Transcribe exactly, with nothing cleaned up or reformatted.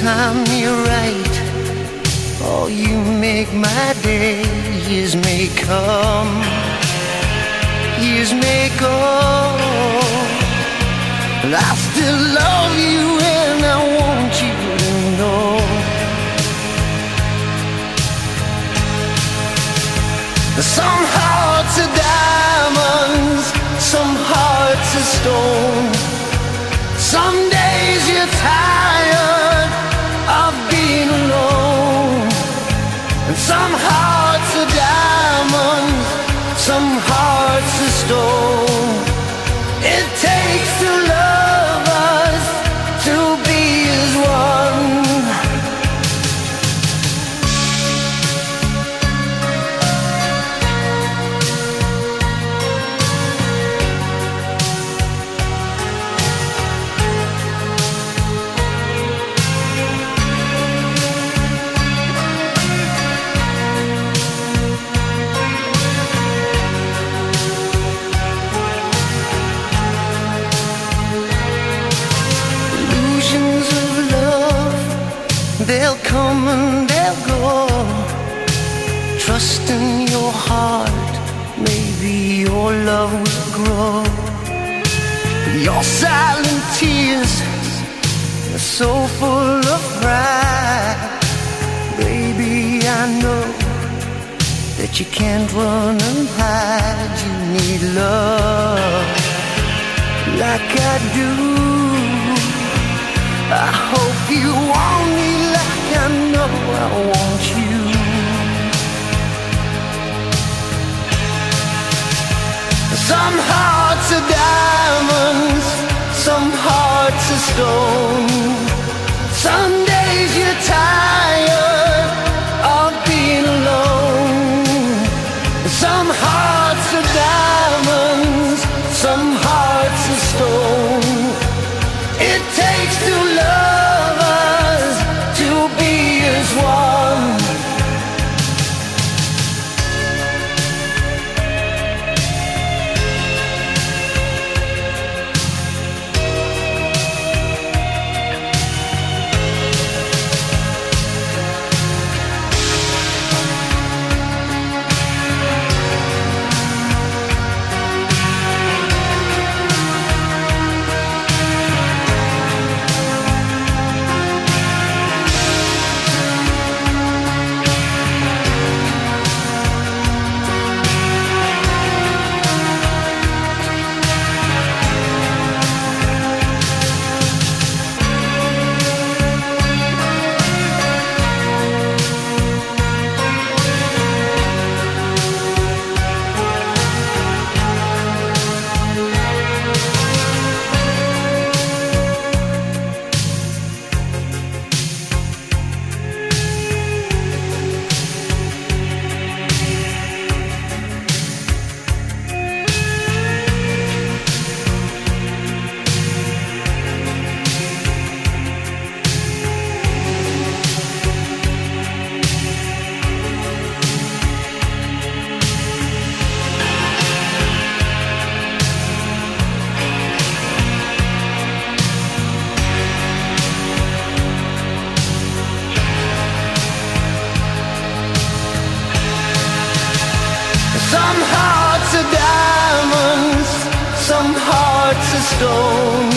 time you're right. Oh, you make my day. Years may come, years may go, but I still love you and I want you to know. Some hearts are diamonds, some hearts are stone. Some days you're tired of being alone. And some hearts are diamonds, some hearts are stone. It takes two lovers to be as one. They'll come and they'll go. Trust in your heart, maybe your love will grow. Your silent tears are so full of pride. Baby, I know that you can't run and hide. You need love like I do. I hope you want me like I know I want you. Some hearts are diamonds, some hearts are stone. Some days you're tired of being alone. Some hearts are diamonds, some hearts are stone. It takes two lovers to be as one. Some hearts are diamonds, some hearts are stone.